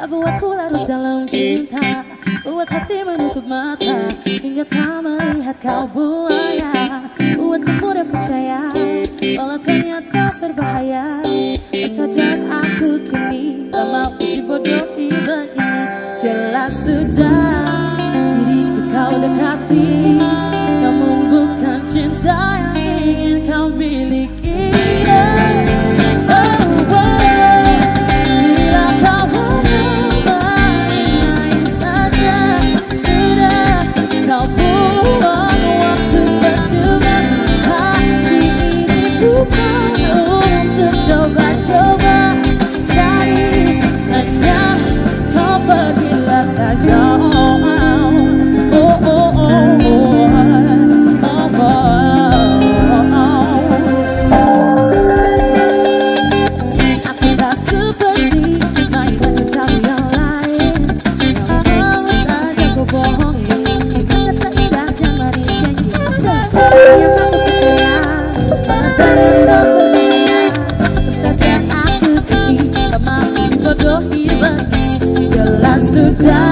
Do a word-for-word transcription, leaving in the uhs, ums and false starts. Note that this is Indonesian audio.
Buatku larut dalam cinta, buat hati menutup mata hingga tak melihat kau buaya. Buatku mudah percaya walau ternyata berbahaya. Tersadar aku kini tak mau dibodohi begini. Jelas sudah diriku kau dekati, namun bukan cinta yang ingin kau miliki. Jelas sudah